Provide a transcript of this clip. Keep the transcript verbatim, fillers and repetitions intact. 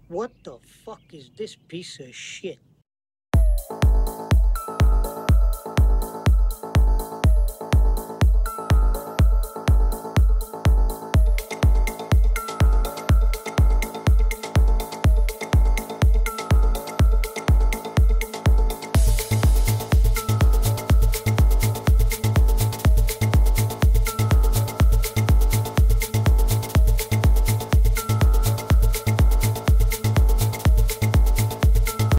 What the fuck is this piece of shit?